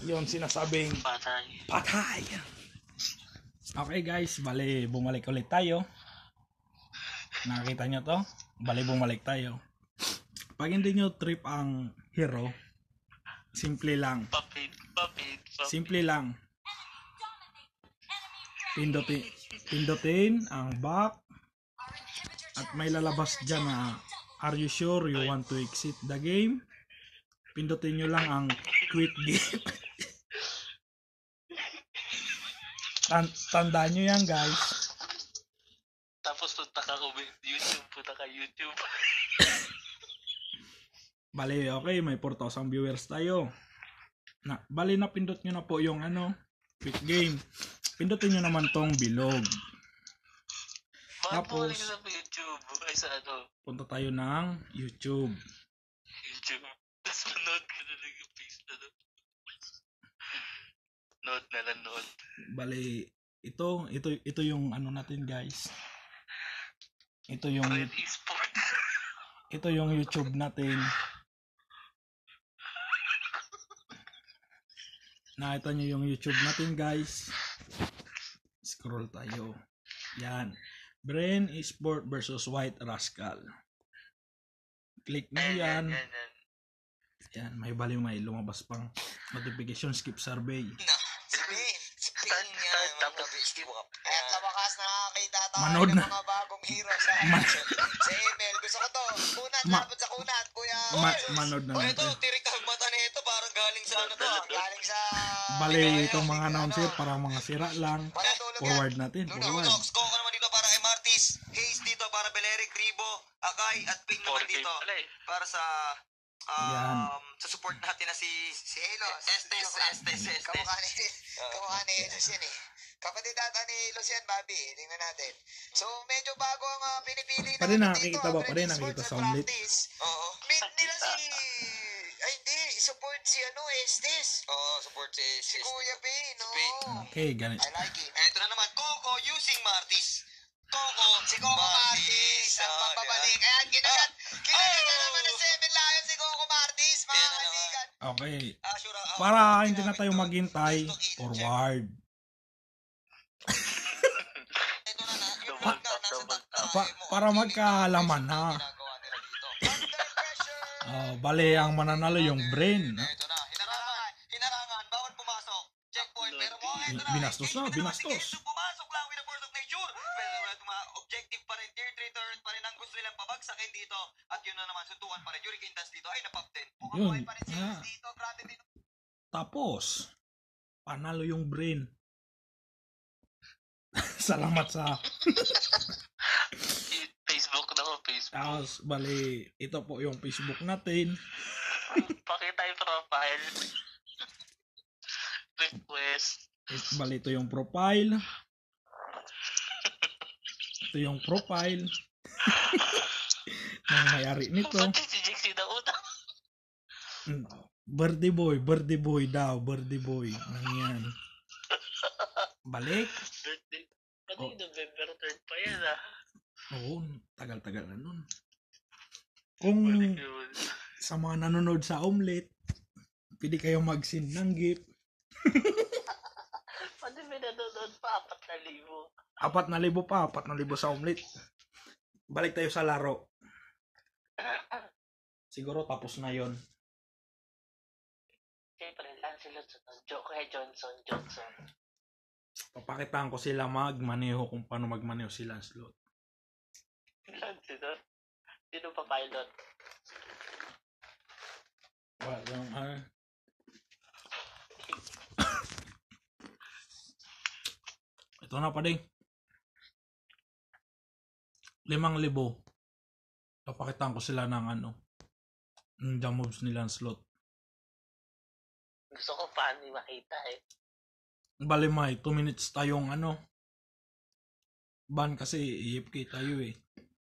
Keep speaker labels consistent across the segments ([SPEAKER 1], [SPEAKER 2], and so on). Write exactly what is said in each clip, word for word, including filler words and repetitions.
[SPEAKER 1] Yun sinasabing
[SPEAKER 2] Patay.
[SPEAKER 1] patay. Okay guys, bali bumalik ulit tayo. Nakita nyo to? Bali bumalik tayo. Pag hindi nyo trip ang hero, simple lang.
[SPEAKER 2] Papid, papid, papid.
[SPEAKER 1] Simple lang. Pindutin, pindutin ang back at may lalabas dyan na are you sure you want to exit the game? Pindutin nyo lang ang quit game. Tan- tandaan nyo yan guys.
[SPEAKER 2] Tapos punta ka YouTube, punta ka YouTube.
[SPEAKER 1] Bali, okay, may four thousand viewers tayo. Na, bali na pindot nyo na po yung ano, quit game. Pindutin nyo naman tong bilog.
[SPEAKER 2] Bakit
[SPEAKER 1] Tapos,
[SPEAKER 2] bumalik ka sa YouTube? Ay sa ano?
[SPEAKER 1] punta tayo ng YouTube.
[SPEAKER 2] YouTube. Tapos manood ka na lang yung face na doon. Note na lang, note.
[SPEAKER 1] Bali, ito, ito, ito yung ano natin guys. Ito yung,
[SPEAKER 2] Red Esport.
[SPEAKER 1] ito yung YouTube natin. Nakita nyo yung YouTube natin guys. Scroll tayo. Yan. Brain Esport versus White Rascal. Click nyo yan.
[SPEAKER 2] Yan, yan.
[SPEAKER 1] Yan. May bali may lumabas pang notification skip survey.
[SPEAKER 3] Na, sabihin,
[SPEAKER 2] Start,
[SPEAKER 3] sabihin nga
[SPEAKER 2] start,
[SPEAKER 3] yung
[SPEAKER 2] tapos
[SPEAKER 3] mga
[SPEAKER 2] skip.
[SPEAKER 3] At labakas nakakita tayo
[SPEAKER 1] Manood
[SPEAKER 3] ng
[SPEAKER 1] na.
[SPEAKER 3] mga bagong hero sa
[SPEAKER 1] Man-
[SPEAKER 3] sa email. Gusto ko to. Kunat,
[SPEAKER 1] Ma-
[SPEAKER 3] lapad sa kunat, kuya.
[SPEAKER 1] Ma-
[SPEAKER 3] Jesus.
[SPEAKER 1] manood na
[SPEAKER 3] O ito,
[SPEAKER 1] natin.
[SPEAKER 3] tirik ang mata na ito. Parang galing sa ano to. ah. Galing sa...
[SPEAKER 1] Bali
[SPEAKER 3] Ano,
[SPEAKER 1] itong mga
[SPEAKER 3] ano,
[SPEAKER 1] announcer para mga sira lang.
[SPEAKER 3] Panatulog
[SPEAKER 1] Forward
[SPEAKER 3] yan.
[SPEAKER 1] natin.
[SPEAKER 3] Luna
[SPEAKER 1] Forward.
[SPEAKER 3] Unox, ko ka naman dito para kay Martis. Hayes dito para Beleric, Gribo, Akay, at Ping naman
[SPEAKER 2] four K
[SPEAKER 3] dito.
[SPEAKER 2] pala eh.
[SPEAKER 3] Para sa...
[SPEAKER 1] Yan.
[SPEAKER 3] Um, sa support natin na si... Si Halo. Estes, Estes, Estes. Kamukha ni... Kamukha ni Lucian eh. Kapatid data ni Lucian, Bobby. Tingnan natin. So, medyo bago ang uh, pinipili
[SPEAKER 1] Pa rin
[SPEAKER 3] natin
[SPEAKER 1] nakikita
[SPEAKER 3] dito,
[SPEAKER 1] ba?
[SPEAKER 3] ah,
[SPEAKER 1] Pa rin
[SPEAKER 3] Brady
[SPEAKER 1] nakikita
[SPEAKER 3] Sports
[SPEAKER 1] sa
[SPEAKER 3] and
[SPEAKER 1] ulit.
[SPEAKER 3] Practice. Oo. Mid nila si... Ay, hindi. Support si ano, Estes. Oo, support si Estes. Si Kuya Payne, no?
[SPEAKER 1] Okay, ganit.
[SPEAKER 3] I like it. Ito na naman, Coco using Martis. Coco, si Coco Martis. Ang pagbabalik. Ayan, kinagat. Kinagat na naman ng seven lions si Coco Martis, mga kaibigan.
[SPEAKER 1] Okay.
[SPEAKER 3] Ah, sure, ah,
[SPEAKER 1] Para
[SPEAKER 3] ah,
[SPEAKER 1] hindi na tayo
[SPEAKER 3] ginamit
[SPEAKER 1] maghintay,
[SPEAKER 3] to. Gusto,
[SPEAKER 1] forward.
[SPEAKER 3] Ito na na, yung
[SPEAKER 2] Double
[SPEAKER 3] vlog na
[SPEAKER 2] tap,
[SPEAKER 3] nasa
[SPEAKER 2] double
[SPEAKER 3] top tayo
[SPEAKER 1] Pa-
[SPEAKER 3] mo.
[SPEAKER 1] para magkaalaman na.
[SPEAKER 3] Ginagawa nila dito. Under pressure.
[SPEAKER 1] Oh, bali ang mananalo yung brain.
[SPEAKER 3] Ito na, hinarangan, hinarangan, bawal pumasok. Checkpoint, pero mo, ito na.
[SPEAKER 1] Binastos na,
[SPEAKER 3] engagement
[SPEAKER 1] binastos.
[SPEAKER 3] naman si Kenzo, pumasok lang with a force of nature. Pero wala tuma- objective pa rin, tier three turret pa rin ang gusto nilang pabagsakin dito. At yun na naman, suntukan pa rin. Hurricane Dance dito, ay napop din.
[SPEAKER 1] Yun,
[SPEAKER 3] Bukabuhay pa rin si
[SPEAKER 1] ah.
[SPEAKER 3] Hayes dito, grabe din.
[SPEAKER 1] Tapos, panalo yung brain. Salamat sa...
[SPEAKER 2] Facebook naman, Facebook.
[SPEAKER 1] Tapos, bali, ito po yung Facebook natin.
[SPEAKER 2] Pakita yung profile. Request.
[SPEAKER 1] It- Bali, ito yung profile. Ito yung profile. ng may-ari nito.
[SPEAKER 2] Ba't si Jixi na una?
[SPEAKER 1] Mm, Birthday boy, birthday boy daw, birthday boy. Ano yan? Balik.
[SPEAKER 2] Birthday. Ano
[SPEAKER 1] Oh.
[SPEAKER 2] yung November third pa yan ah?
[SPEAKER 1] Oo, tagal-tagal na nun. Kung
[SPEAKER 2] Balik yun.
[SPEAKER 1] sa mga nanonood sa Omelette, pwede kayo mag-send ng gift.
[SPEAKER 2] Pwede may nanonood pa, apat na libo.
[SPEAKER 1] Apat na libo pa, apat na libo sa Omelette. Balik tayo sa laro. Siguro tapos na yon.
[SPEAKER 2] Siyempre, Lancelot sa joke kay Johnson, Johnson.
[SPEAKER 1] Papakitaan ko sila magmaneho kung paano magmaneho si Lancelot.
[SPEAKER 2] Lancelot? Sino pa pilot?
[SPEAKER 1] Well, yung, ah, ito na pa din. Limang libo. Papakitaan ko sila ng ano, ng jump moves ni Lancelot.
[SPEAKER 2] Gusto ko funny makita eh.
[SPEAKER 1] Bali may, two minutes tayong ano, ban kasi A F K tayo eh.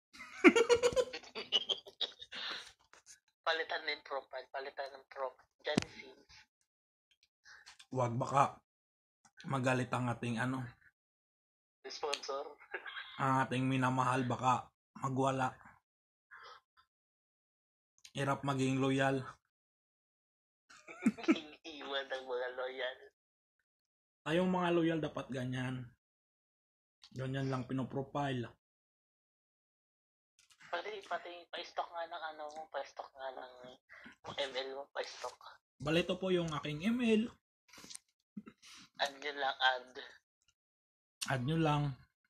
[SPEAKER 2] Palitan din profile, palitan ng prop. Diyan scenes.
[SPEAKER 1] Wag baka magalit ang ating ano,
[SPEAKER 2] Sponsor.
[SPEAKER 1] ang ating minamahal baka magwala. Hirap maging loyal.
[SPEAKER 2] Iwan. ng mga loyal.
[SPEAKER 1] Tayong mga loyal dapat ganyan. Ganyan lang pinoprofile.
[SPEAKER 2] Pati, pati, pa-stock nga ng ano mo, pa-stock nga ng M L mo, pa-stock.
[SPEAKER 1] Bali, ito po yung aking email.
[SPEAKER 2] Add nyo lang, add.
[SPEAKER 1] Add nyo lang.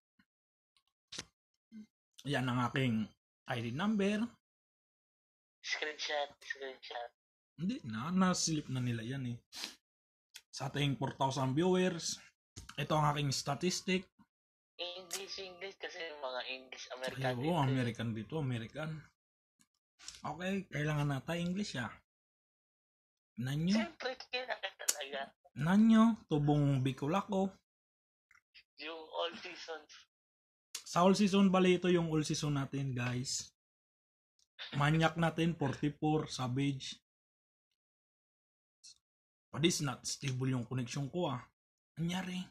[SPEAKER 1] Yan ang aking I D number.
[SPEAKER 2] Screenshot, screenshot.
[SPEAKER 1] Hindi na, nasilip na nila yan eh. Sa ating four thousand viewers, ito ang aking statistic.
[SPEAKER 2] English, English, kasi yung mga English,
[SPEAKER 1] Ay,
[SPEAKER 2] American
[SPEAKER 1] oo,
[SPEAKER 2] dito.
[SPEAKER 1] American dito, American. Okay, kailangan natin English ah. Nanyo,
[SPEAKER 2] Siyempre, kailangan talaga.
[SPEAKER 1] nanyo, tubong Bicol ako.
[SPEAKER 2] Yung all seasons.
[SPEAKER 1] Sa all season, bali ito yung all season natin guys. Manyak natin, forty-four, Savage. But it's not stable yung connection ko ah. Anyari?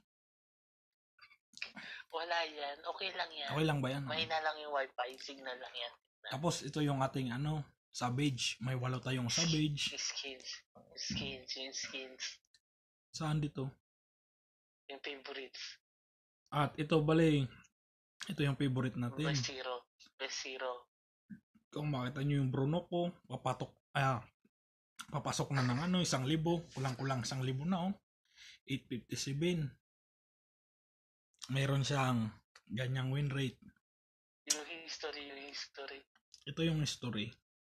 [SPEAKER 2] Wala yan. Okay lang yan.
[SPEAKER 1] Okay lang ba yan? ah?
[SPEAKER 2] Mahina lang yung wifi. Signal lang yan.
[SPEAKER 1] Tapos ito yung ating ano, Savage. May walo tayong Savage.
[SPEAKER 2] Yung skins. Yung skins. Yung skins.
[SPEAKER 1] Saan dito?
[SPEAKER 2] Yung favorites.
[SPEAKER 1] At ito bali, ito yung favorite natin.
[SPEAKER 2] Best zero. Best zero.
[SPEAKER 1] Kung makita nyo yung Bruno ko, papatok, ah, papasok na ng ano, isang libo. Kulang-kulang isang libo na oh. eight fifty-seven. Meron siyang ganyang win rate.
[SPEAKER 2] Yung history. Yung history.
[SPEAKER 1] Ito yung history.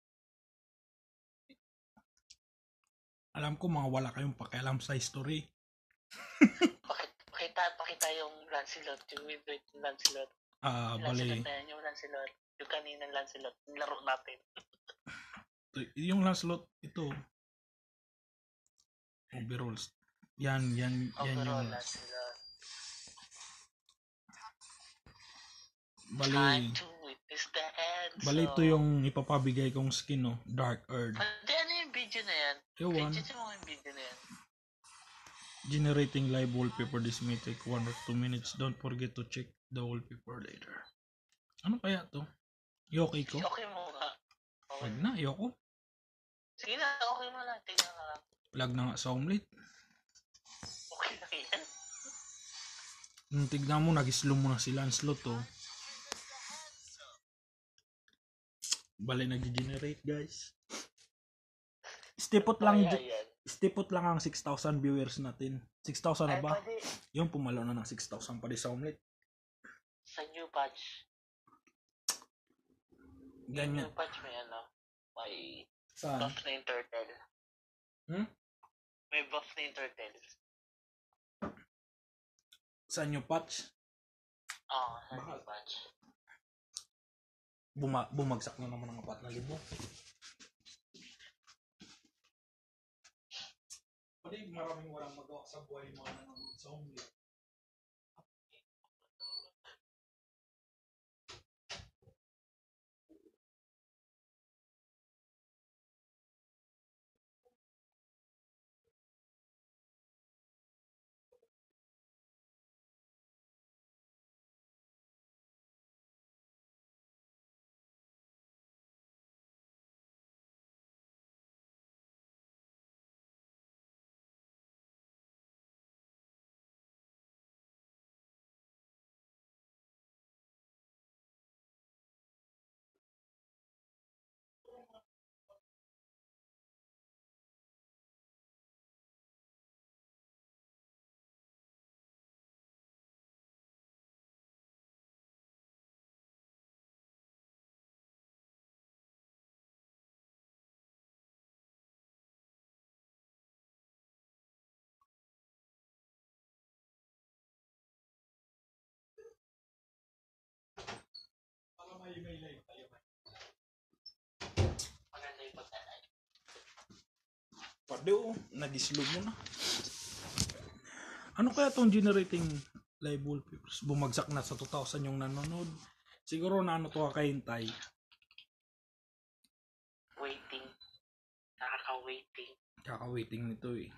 [SPEAKER 1] Alam ko mga wala kayong pakialam sa history.
[SPEAKER 2] Pakita, pakita, pakita yung Lancelot. Yung win rate ng Lancelot.
[SPEAKER 1] Ah,
[SPEAKER 2] Yung
[SPEAKER 1] bali,
[SPEAKER 2] Lancelot na yan. Yung Lancelot. Yung kaninang Lancelot. Laro natin.
[SPEAKER 1] ito- yung Lancelot, ito. Overalls. Yan, yan, yan
[SPEAKER 2] Overall,
[SPEAKER 1] yung,
[SPEAKER 2] Lancelot.
[SPEAKER 1] bali,
[SPEAKER 2] Time to witness the end.
[SPEAKER 1] bali ito yung ipapabigay kong skin, no? Dark Earth.
[SPEAKER 2] Pwede ano yung video na yan?
[SPEAKER 1] Ewan.
[SPEAKER 2] Video mo yung video na yan.
[SPEAKER 1] Generating live wallpaper. This may take one or two minutes. Don't forget to check the wallpaper later. Ano kaya to? Yoki ko?
[SPEAKER 2] Okay mo nga. Okay.
[SPEAKER 1] Wag na, ayoko.
[SPEAKER 2] Sige na, okay mo lang. Tingnan ka lang.
[SPEAKER 1] Plug na nga sa omelet.
[SPEAKER 2] Okay lang yan.
[SPEAKER 1] Nung tignan mo, nag-slow mo na si Lancelot to. Bali, nag-generate guys. Stipot lang,
[SPEAKER 2] Kaya yan.
[SPEAKER 1] stipot lang ang six thousand viewers natin. six thousand na
[SPEAKER 2] Ay,
[SPEAKER 1] ba?
[SPEAKER 2] pwede
[SPEAKER 1] Yung pumalo na ng six thousand pa di sa omelet.
[SPEAKER 2] sa new patch.
[SPEAKER 1] Ganyan.
[SPEAKER 2] New patch may ano. May
[SPEAKER 1] Saan?
[SPEAKER 2] buff na yung turtle.
[SPEAKER 1] Hmm?
[SPEAKER 2] May buff na yung turtle.
[SPEAKER 1] Sa new patch?
[SPEAKER 2] Oo, sa
[SPEAKER 1] Baka-
[SPEAKER 2] new patch.
[SPEAKER 1] Buma bumagsak na naman ang apat na libo. Pwede maraming walang magawa sa buhay mga nanonood sa omelet. Para may may live tayo.
[SPEAKER 2] Maganda yung paglalay.
[SPEAKER 1] Pwede oh, nag-slow mo na. Ano kaya tong generating live wallpapers? Bumagsak na sa two thousand yung nanonood. Siguro na ano to kakahintay.
[SPEAKER 2] Waiting. Nakaka-waiting.
[SPEAKER 1] Kaka-waiting nito eh.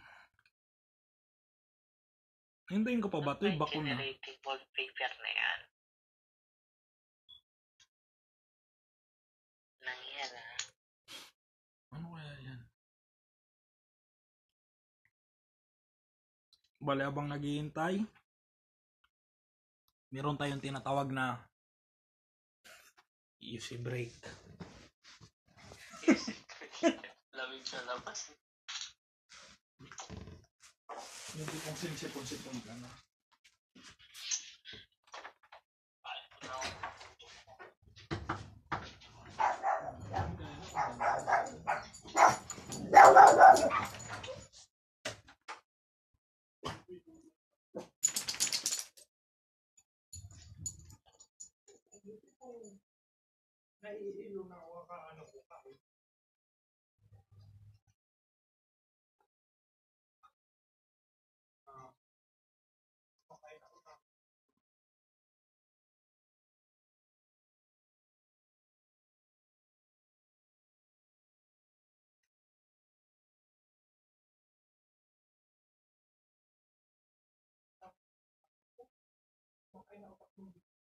[SPEAKER 1] Hintayin ko pa ba ito?
[SPEAKER 2] May
[SPEAKER 1] Bako na.
[SPEAKER 2] generating wallpaper na yan. Nang yan ah.
[SPEAKER 1] Ano kaya yan? Bale, abang naghihintay, meron tayong tinatawag na easy break.
[SPEAKER 2] Lamig sa labas.
[SPEAKER 1] Yung tipong sinsipon-sipon ka na. Naiilo na ako ka ano ko ka. Okay na ako. Okay na ako.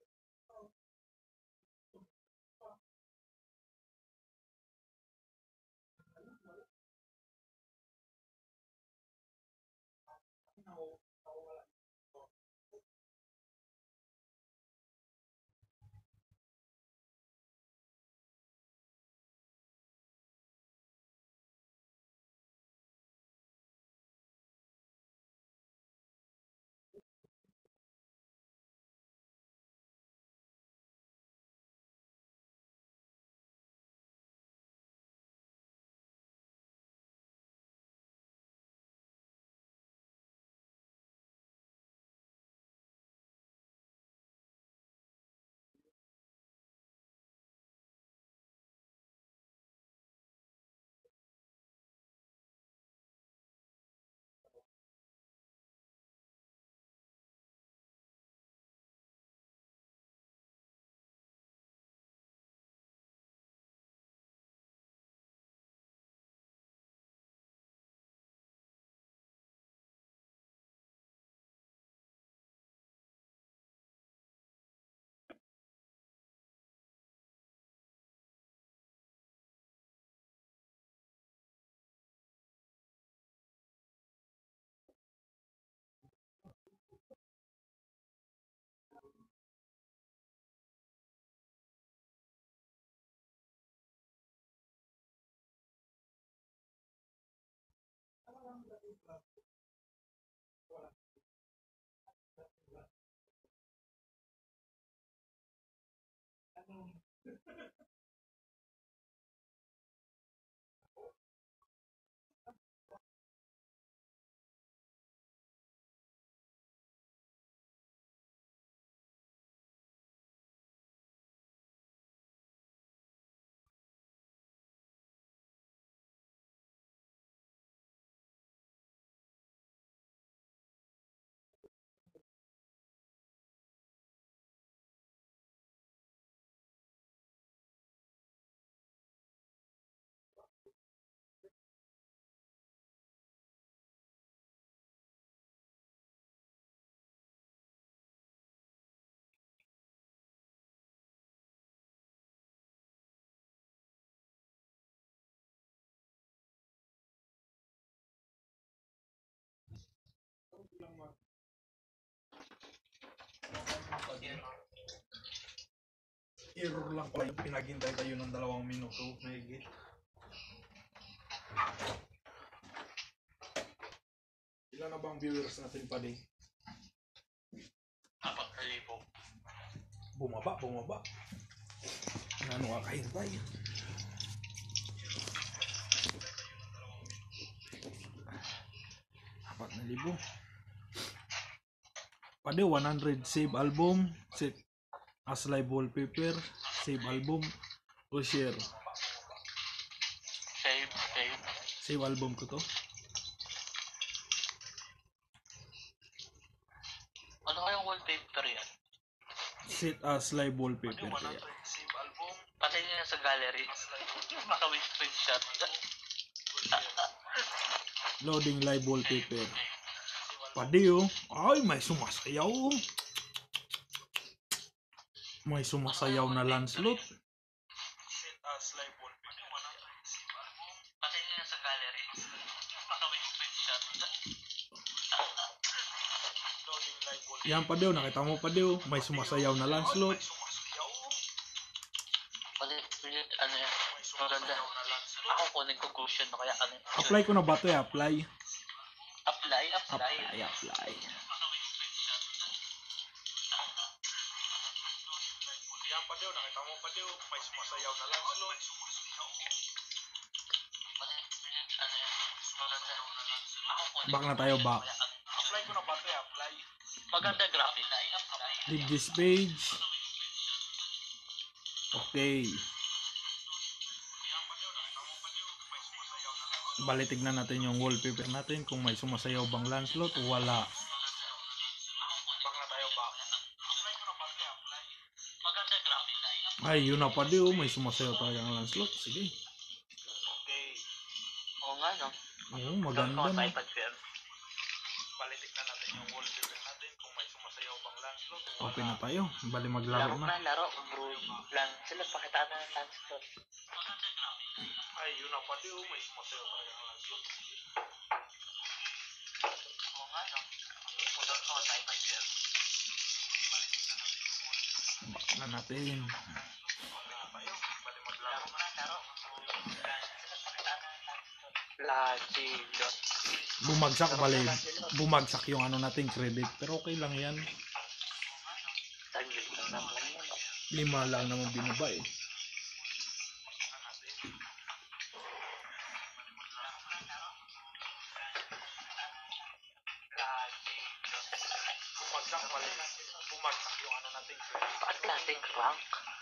[SPEAKER 1] Error lang pala yung pinaghintay tayo ng dalawang minuto. Mahigit. Ilan na bang viewers natin pa din?
[SPEAKER 2] Apat na libo.
[SPEAKER 1] Bumaba, bumaba. Ano ka kahintay? Apat na libo. Pwede one hundred save album, set as live wallpaper, save album, o share.
[SPEAKER 2] Save, save.
[SPEAKER 1] Save album ko to.
[SPEAKER 2] Ano kayong wallpaper yan?
[SPEAKER 1] Set as live wallpaper kaya.
[SPEAKER 2] Save album. Pati niya sa gallery. Baka may screenshot.
[SPEAKER 1] Loading live wallpaper. Pwede oh. Ay, may sumasayaw. May sumasayaw na Lancelot.
[SPEAKER 2] Set as live wallpaper. Pati niya sa gallery. Baka may screenshot.
[SPEAKER 1] Yan pa daw, nakita mo pa daw, may sumasayaw na Lancelot.
[SPEAKER 2] Ano yun, ano yan, maganda. Ako kunin ko cushion na kaya ano yun.
[SPEAKER 1] Apply ko na ba ito eh? Apply.
[SPEAKER 2] Apply, apply.
[SPEAKER 1] Apply, apply. Yan pa daw, nakita mo pa daw, may sumasayaw na Lancelot.
[SPEAKER 2] Ano yan, maganda. Ako kunin
[SPEAKER 1] Back na tayo, back. Apply ko na ba ito eh? Apply.
[SPEAKER 2] maganda graphic. Apply.
[SPEAKER 1] Leave this page. Okay. Bali, tignan natin yung wallpaper natin kung may sumasayaw bang Lancelot o wala. Back na tayo, back.
[SPEAKER 2] Maganda graphic.
[SPEAKER 1] Ay, yun na pa daw, may sumasayaw talagang Lancelot. Sige. Okay.
[SPEAKER 2] Oo nga no.
[SPEAKER 1] Oo, maganda
[SPEAKER 2] Don't
[SPEAKER 1] na.
[SPEAKER 2] iPad film.
[SPEAKER 1] Bali, tignan natin yung wallpaper natin kung may sumasayaw bang Lancelot. Okay na tayo. Bali, maglaro
[SPEAKER 2] Laro
[SPEAKER 1] na.
[SPEAKER 2] na, laro. Bro, lang. Sila, pakita na ng Lancelot.
[SPEAKER 1] Ay, yun na pa daw, may sumasayaw talagang Lancelot.
[SPEAKER 2] Oo nga no. Don't iPad film.
[SPEAKER 1] Back na natin.
[SPEAKER 2] Laro na, laro. Sila, pakita na ng Lancelot. Lancelot.
[SPEAKER 1] Bumagsak, bali. Bumagsak yung ano natin, credit. Pero okay lang yan.
[SPEAKER 2] Taglit lang naman yun.
[SPEAKER 1] Lima lang naman binaba eh. Bumagsak, bali. Bumagsak yung ano natin, credit.
[SPEAKER 2] Bakit classic rank?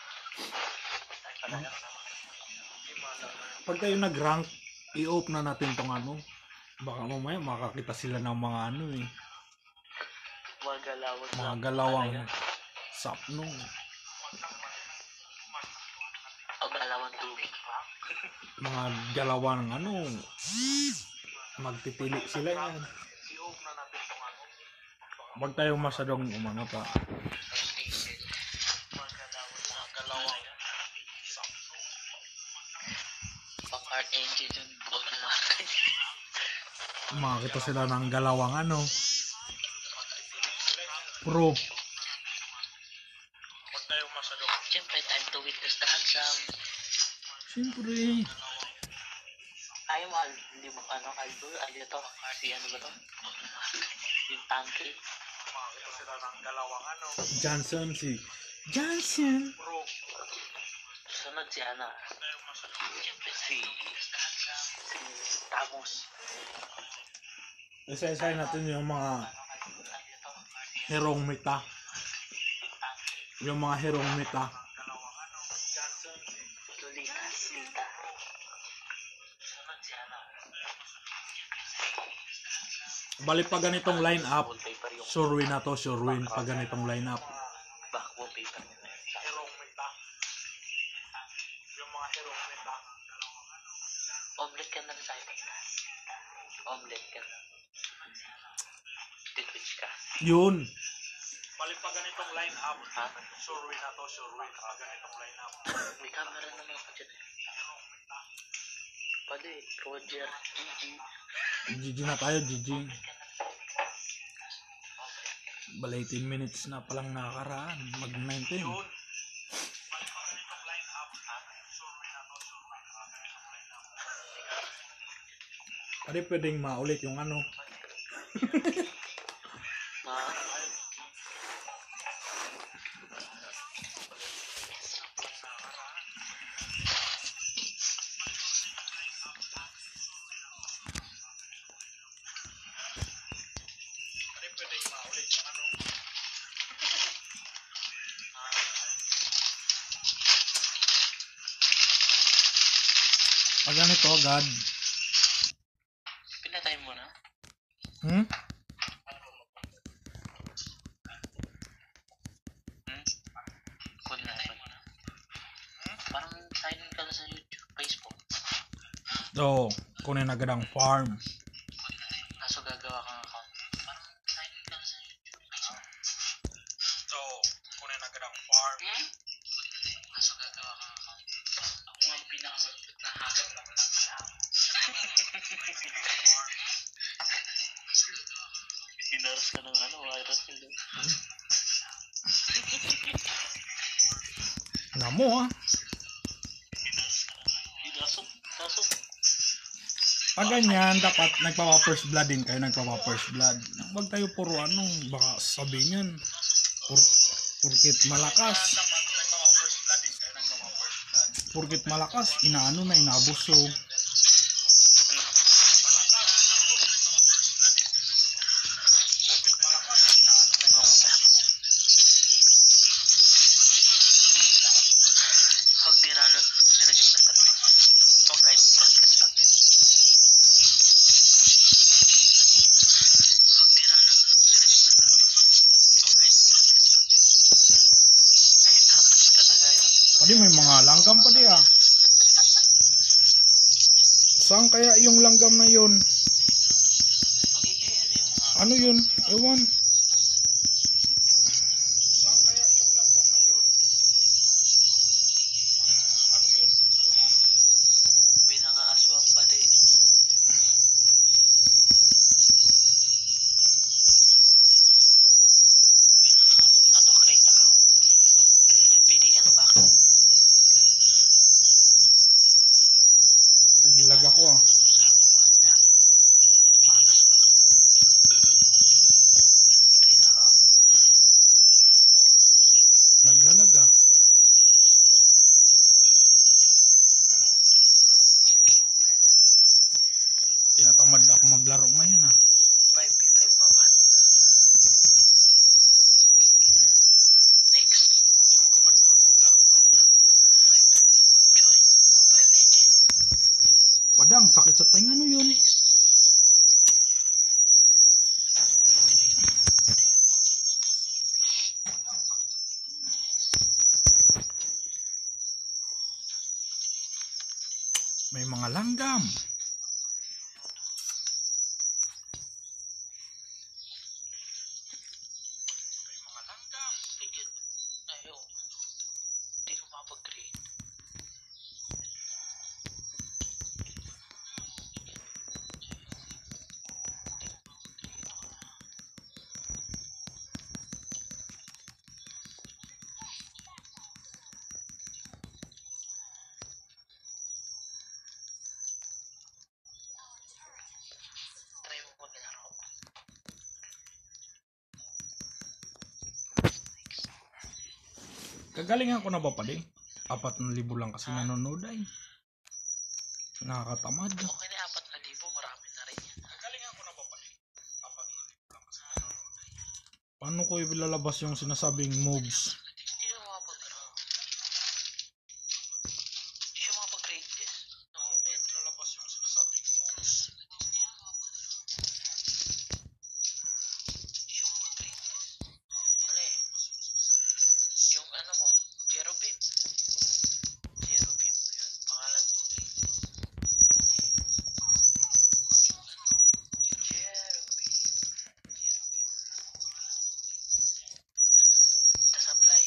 [SPEAKER 1] Pag tayo nag-rank, i-off na natin tong ano. Baka mamaya makakita sila ng mga ano eh.
[SPEAKER 2] Mga galawang
[SPEAKER 1] Mga galawang sapnong.
[SPEAKER 2] O galawang tubig.
[SPEAKER 1] Mga galawang ano. Magpipili sila yan. Wag tayo masyadong umano pa.
[SPEAKER 2] Pang art engine yun. O lumakan.
[SPEAKER 1] Makakita sila ng galawang ano. Pro. Wag tayo masyadong.
[SPEAKER 2] Siyempre, time to witness the handsome.
[SPEAKER 1] Siyempre.
[SPEAKER 2] Ayaw mo, Al- hindi mo, ano, Aldo, ano to? Si ano ba to? Yung tanke.
[SPEAKER 1] Makakita sila ng galawang ano. Johnson si. Johnson. Pro.
[SPEAKER 2] Sunod si ano. Siyempre, si... Si Ramos.
[SPEAKER 1] Isa-isay natin yung mga herong meta. Yung mga herong meta.
[SPEAKER 2] Lolita, Lita. Sunod si ano.
[SPEAKER 1] Bali pa ganitong line up.
[SPEAKER 2] Wallpaper yung
[SPEAKER 1] Sure win na to, sure win pa ganitong line up.
[SPEAKER 2] back wallpaper nila.
[SPEAKER 1] Herong meta. Yung mga herong meta.
[SPEAKER 2] Omelette ka na rin sa iPad. Omelette ka. Twitch ka.
[SPEAKER 1] Yun. Bali pa ganitong line up.
[SPEAKER 2] Ha?
[SPEAKER 1] Sure win na to, sure win pa ganitong line up.
[SPEAKER 2] May camera naman ako dyan. Pwede, Roger, G G.
[SPEAKER 1] G G na tayo, G G. Bali eighteen minutes na palang nakakaraan. Mag nineteen. Pwede pwedeng maulit yung ano.
[SPEAKER 2] Ma,
[SPEAKER 1] Pwede pwedeng maulit yung ano. Pag ganito agad.
[SPEAKER 2] pinatay mo na.
[SPEAKER 1] Hmm?
[SPEAKER 2] Hmm? Kung na iPad. Parang sign in ka na sa YouTube, Facebook.
[SPEAKER 1] Oo, kunin agad ang farm.
[SPEAKER 2] Kaso gagawa kang account. Parang sign in ka na sa YouTube, Facebook.
[SPEAKER 1] So, kunin agad ang farm.
[SPEAKER 2] Hmm? Kaso gagawa kang account. Ako nga yung pinakamalapit na hacker naman lang pala. Kinaras ka ng ano, virus nila.
[SPEAKER 1] Ano mo ah.
[SPEAKER 2] Pinasok, pasok.
[SPEAKER 1] Pag ganyan, dapat nagpapa-first blood din kayo, nagpapa-first blood. Huwag tayo puro ano, baka sabihin yan. Pur purkit malakas. Purkit malakas, inaano na, inabuso.
[SPEAKER 2] Pag dinano, nilagay sa tabi. Pag light broadcast lang yan. Pag dinano, nilagay sa tabi. Pag light broadcast lang yan. Ay, nakakit talaga yun.
[SPEAKER 1] Pwede may mga langgam pa di ah. Saan kaya yung langgam na yun?
[SPEAKER 2] Magiging ano yung
[SPEAKER 1] Ano yun? Ewan.
[SPEAKER 2] pinangaaswang pa din. Ano, create account. Pili ka ng bakit.
[SPEAKER 1] Naglag ako ah.
[SPEAKER 2] Kakuha na. Pinangaaswang. Create account.
[SPEAKER 1] Naglalag ah. Tinatamad ako maglaro ngayon ah.
[SPEAKER 2] five v five mo ba? Next. Join Mobile Legend.
[SPEAKER 1] Padang, sakit sa tainga ano yun?
[SPEAKER 2] Next.
[SPEAKER 1] May mga langgam.
[SPEAKER 2] Sige. Ayaw. Hindi ko mapag-create. Try mo maglaro.
[SPEAKER 1] Kagalingan ko na ba pala eh? Apat na libo lang kasi nanonood ay. Nakakatamad.
[SPEAKER 2] Okay na, apat na libo. Marami na rin yan.
[SPEAKER 1] Kagalingan ko na ba pala eh? Apat na libo lang kasi nanonood ay. Paano ko ilalabas yung sinasabing moves?
[SPEAKER 2] Hindi ka mapag-ano. Hindi siya mapag-create this. No, it.
[SPEAKER 1] Ilalabas yung sinasabing moves.
[SPEAKER 2] Hindi siya mapag-create this. Mali. Yung ano mo, Cherubim. Cherubim. Yun, pangalan. Cherubim. Tas apply.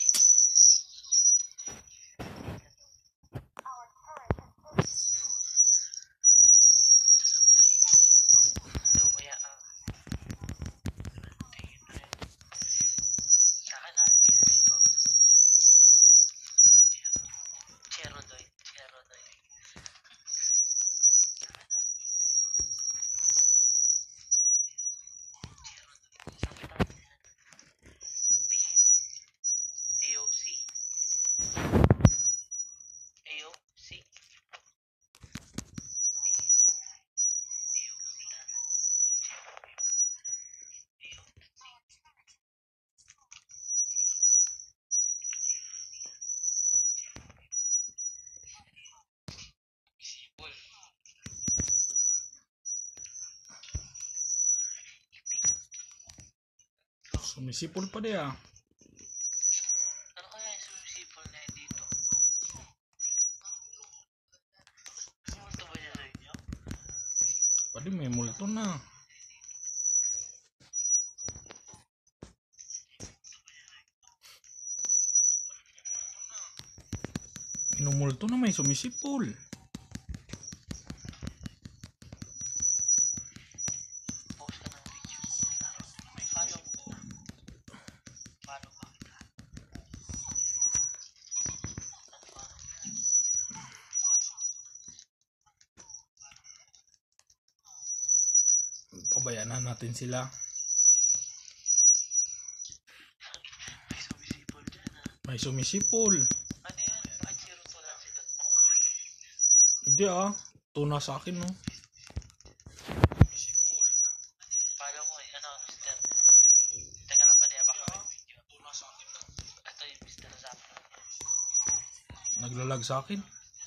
[SPEAKER 2] Lumaya ang tingin na rin. Saka na-build si Bob. Lumaya. Cherodoy. Cherodoy. A O C. A O C.
[SPEAKER 1] Sumisipol pa di ah.
[SPEAKER 2] Ano kaya yung sumisipol na yun dito? Multo ba niya sa inyo?
[SPEAKER 1] Pwede may multo na. Minumulto na may sumisipol.
[SPEAKER 2] Post ka ng video. Laro.
[SPEAKER 1] Bantayan na natin sila.
[SPEAKER 2] May sumisipol dyan ah.
[SPEAKER 1] May sumisipol.
[SPEAKER 2] Ano yan? Bakit zero to lang sila?
[SPEAKER 1] Hindi ah. Tuna sa akin no.
[SPEAKER 2] Palo mo eh. Ano, mister? Teka lang pa niya. Baka may video.
[SPEAKER 1] Tuna sa akin.
[SPEAKER 2] Ito yung mister Zap.
[SPEAKER 1] Naglalag sa akin.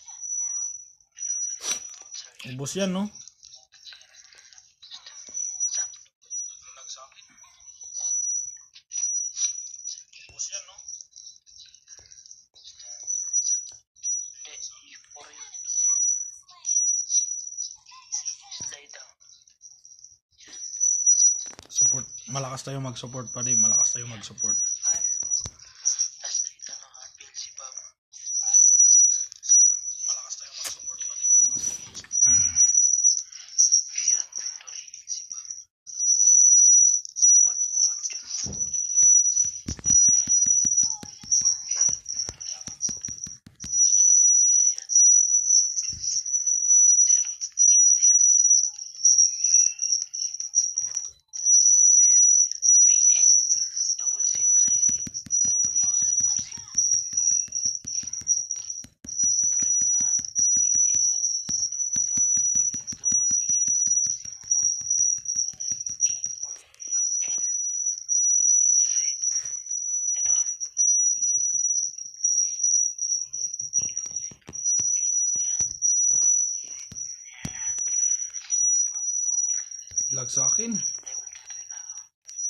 [SPEAKER 2] Sorry.
[SPEAKER 1] Ubos yan no.
[SPEAKER 2] Zap.
[SPEAKER 1] Naglalag sa akin. Ubos yan no.
[SPEAKER 2] Hindi. Puro yun. Slide down.
[SPEAKER 1] Support. Malakas tayo mag-support pa din. Malakas tayo mag-support.
[SPEAKER 2] Halo. Tapos dito ano ha. P L C Bob.
[SPEAKER 1] Malakas tayo mag-support pa din.
[SPEAKER 2] Beyond Victory. Hold mo hold dyan. V N. Double zero sa'yo. Double U sa zero. Puro na V N. Double E. E. L. Z. Ito.
[SPEAKER 1] Lag sa akin.
[SPEAKER 2] Level three na ako.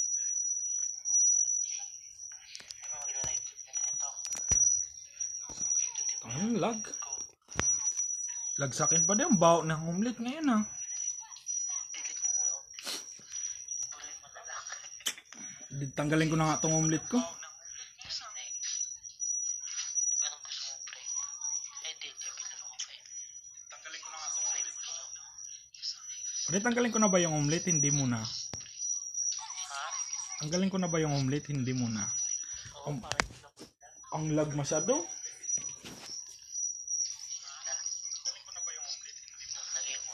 [SPEAKER 2] Di ba magla-live trip ka na ito? Pindutin mo
[SPEAKER 1] Ang lag.
[SPEAKER 2] ko.
[SPEAKER 1] Lag sa akin pa din. Ang baho ng omelet ngayon ah.
[SPEAKER 2] Delete mo muna. Puro yung malalaki.
[SPEAKER 1] Di- Tanggalin ko na nga tong omelet ko.
[SPEAKER 2] Next. Anong gusto mong play? Eh, di. Yung pinalo ko play.
[SPEAKER 1] Tanggalin ko na nga tong
[SPEAKER 2] Play mo gusto.
[SPEAKER 1] Pwede tanggalin ko na ba yung omelet? Hindi muna.
[SPEAKER 2] Ha?
[SPEAKER 1] Tanggalin ko na ba yung omelet? Hindi muna.
[SPEAKER 2] Oo,
[SPEAKER 1] Um,
[SPEAKER 2] parang pinalo ko na.
[SPEAKER 1] Ang lag masyado.
[SPEAKER 2] Lagay mo.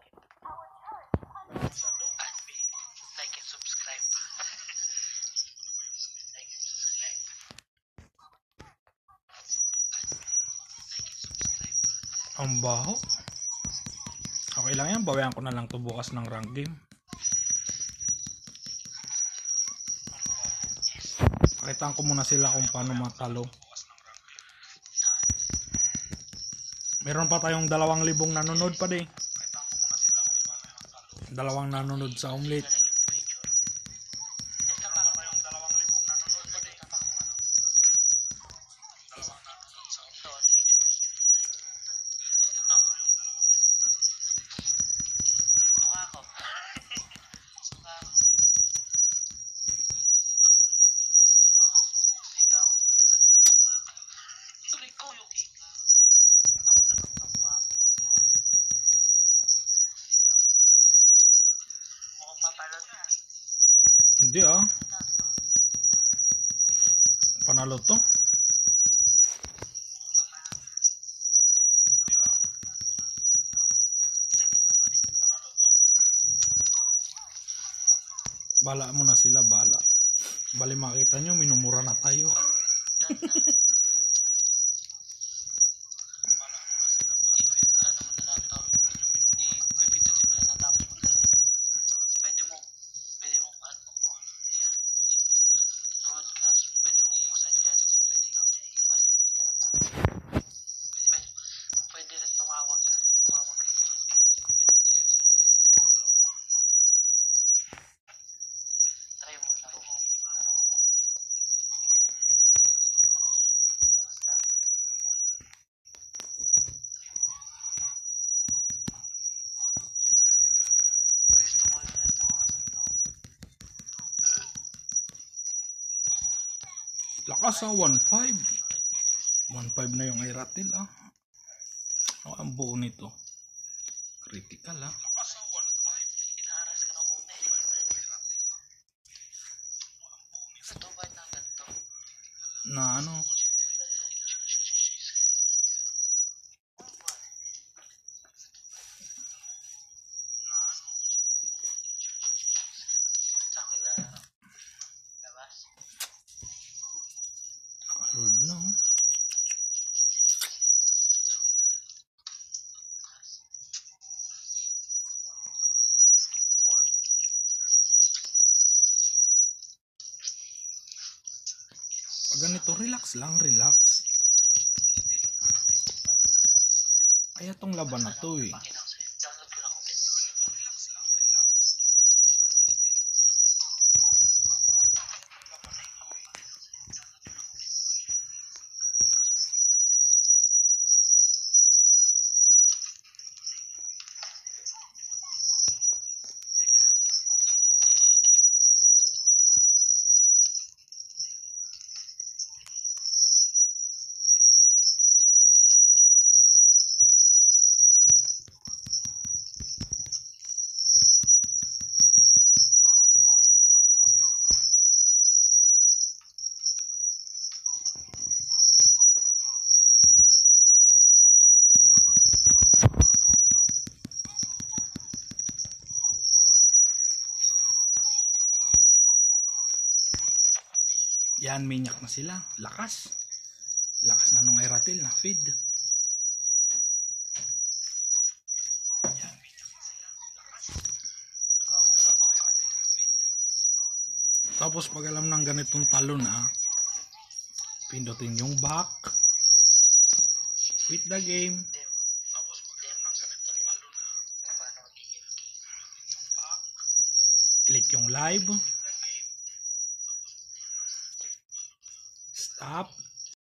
[SPEAKER 2] At B. Like and subscribe. Like and subscribe. Like and subscribe.
[SPEAKER 1] Ang baho. Okay lang yan. Bawayan ko na lang to bukas ng rank game. Pakitaan ko muna sila kung paano matalo. Meron pa tayong dalawang libong nanonood pa din. Dalawang nanonood sa omelet.
[SPEAKER 2] Lalagay mo picture. Ito pa tayong dalawang libong nanonood pa din. Ito Dalawang nanonood sa omelet. Ito, picture, picture. Ito. Mukha ko. Mukha ko. Ikaw. Tuloy ko yung ika. Ako na itong tampa. Mukhang papalo na.
[SPEAKER 1] Hindi ah. Panalo to. Bala mo na sila, bala. Bali makita nyo, minumura na tayo.
[SPEAKER 2] I- ano mo na lang to, ipipindutin mo na lang tapos mo dalhin. Pwede mo, pwede mo, ano, yan, broadcast, pwede mo buksan yan, pwede yung malinig ka ng tao. Pwede, pwede rin tumawag ka, tumawag ka dyan. Try mo, laro mo, laro mo mo. Basta. Gusto mo yun ito mga santo.
[SPEAKER 1] Lakas ah, one five. one five na yung Airatel ah. Oh, ang buo nito. Critical ah.
[SPEAKER 2] Inaharas ka na una eh. Ito ba na ganito?
[SPEAKER 1] Na ano. Pag ganito, relax lang, relax. Kaya tong laban na to eh.
[SPEAKER 2] Pakita ko sa'yo. Download ko lang ako. Relax lang, relax.
[SPEAKER 1] Yan, minyak na sila. Lakas. Lakas na nung Aeratil na feed. Yan, minyak na sila. Lakas. Tapos pag alam ng ganitong talo na, pindutin yung back. Quit the game. Tapos pag alam ng ganitong talo na, pindutin yung back. Click yung live. Stop.